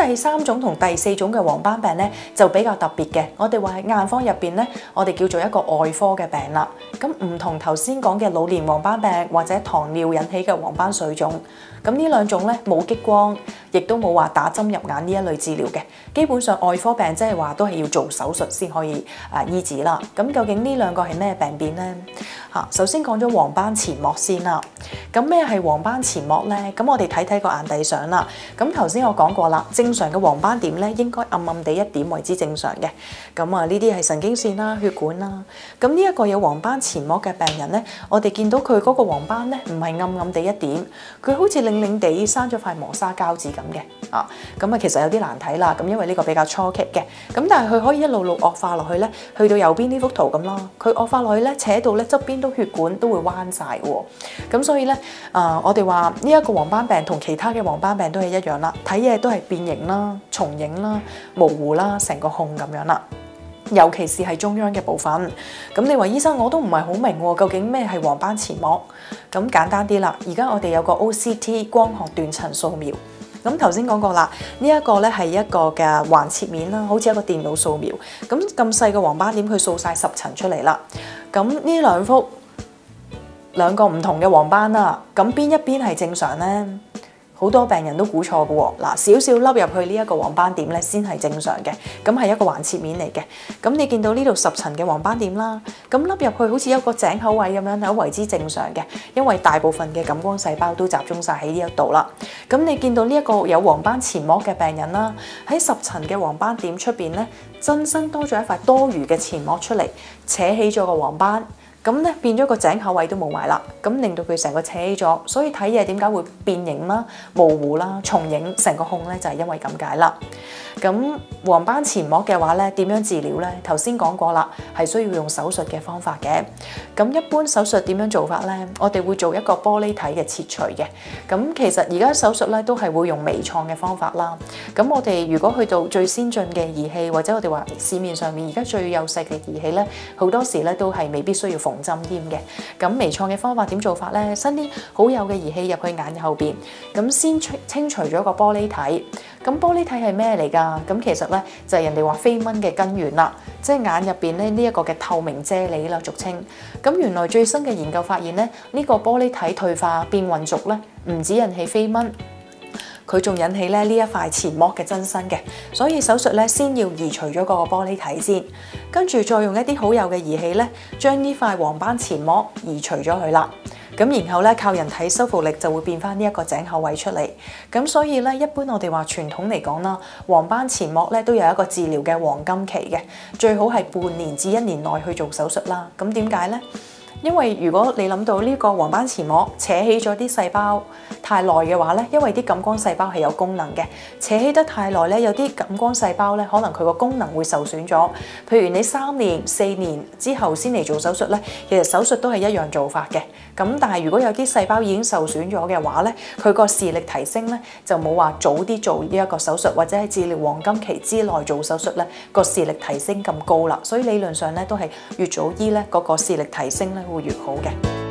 第3種同第4種嘅黃斑病咧就比較特別嘅，我哋話喺眼科入邊咧，我哋叫做一個外科嘅病啦。咁唔同頭先講嘅老年黃斑病或者糖尿引起嘅黃斑水腫，咁呢兩種咧冇激光，亦都冇話打針入眼呢一類治療嘅。基本上外科病即係話都係要做手術先可以醫治啦。咁究竟呢兩個係咩病變呢？首先講咗黃斑前膜先啦。咁咩係黃斑前膜呢？咁我哋睇睇個眼底相啦。咁頭先我講過啦，正常嘅黃斑點咧應該暗暗地一點為之正常嘅。咁呢啲係神經線啦、血管啦。咁呢一個有黃斑前膜嘅病人咧，我哋見到佢嗰個黃斑咧唔係暗暗地一點，佢好似擰擰地生咗塊磨砂膠紙咁嘅。咁其實有啲難睇啦。咁因為呢個比較初期嘅。咁但係佢可以一路路惡化落去咧，去到右邊呢幅圖咁啦。佢惡化落去咧，扯到咧側邊都血管都會彎晒喎。咁所以咧，我哋話呢一個黃斑病同其他嘅黃斑病都係一樣啦，睇嘢都係變形啦、重影啦、模糊啦、成個控咁樣啦。尤其是係中央嘅部分。咁你話醫生我都唔係好明喎，究竟咩係黃斑前膜？咁簡單啲啦，而家我哋有個 OCT 光學斷層掃描。咁頭先講過啦，呢一個咧係一個嘅橫切面啦，好似一個電腦掃描。咁細嘅黃斑點，佢掃晒10層出嚟啦。咁呢兩個唔同嘅黃斑啦，咁邊一邊係正常呢？好多病人都估錯嘅喎。嗱，少少凹入去呢一個黃斑點咧，先係正常嘅。咁係一個橫切面嚟嘅。咁你見到呢度10層嘅黃斑點啦，咁凹入去好似有個井口位咁樣，係為之正常嘅。因為大部分嘅感光細胞都集中晒喺呢一度啦。咁你見到呢一個有黃斑前膜嘅病人啦，喺10層嘅黃斑點出邊咧，增生多咗一塊多餘嘅前膜出嚟，扯起咗個黃斑。咁咧變咗個井口位都冇埋啦，咁令到佢成個扯起咗，所以睇嘢點解會變形啦、模糊啦、重影成個控咧，就係因為咁解啦。咁黃斑前膜嘅話咧，點樣治療咧？頭先講過啦，係需要用手術嘅方法嘅。咁一般手術點樣做法咧？我哋會做一個玻璃體嘅切除嘅。咁其實而家手術咧都係會用微創嘅方法啦。咁我哋如果去到最先進嘅儀器，或者我哋話市面上面而家最幼細嘅儀器咧，好多時咧都係未必需要縫針添嘅。咁微創嘅方法點做法咧？伸啲好幼嘅儀器入去眼後邊，咁先清除咗個玻璃體。咁玻璃體係咩嚟㗎？咁其實咧就係人哋話飛蚊嘅根源啦，即係眼入邊咧呢一個嘅透明啫喱啦，俗稱。咁原來最新嘅研究發現咧，呢個玻璃體退化變混濁咧，唔止引起飛蚊，佢仲引起咧呢一塊前膜嘅增生嘅。所以手術咧先要移除咗個玻璃體先，跟住再用一啲好幼嘅儀器咧，將呢塊黃斑前膜移除咗佢啦。咁然後咧靠人體修復力就會變翻呢一個井口位出嚟。咁所以咧一般我哋話傳統嚟講啦，黃斑前膜咧都有一個治療嘅黃金期嘅，最好係半年至1年內去做手術啦。咁點解咧？因為如果你諗到呢個黃斑前膜扯起咗啲細胞太耐嘅話咧，因為啲感光細胞係有功能嘅，扯起得太耐咧，有啲感光細胞咧可能佢個功能會受損咗。譬如你3年、4年之後先嚟做手術咧，其實手術都係一樣做法嘅。咁但係如果有啲細胞已經受損咗嘅話咧，佢個視力提升咧就冇話早啲做呢一個手術，或者係治療黃金期之內做手術咧，個視力提升咁高啦。所以理論上咧都係越早醫咧，嗰個視力提升咧會越好嘅。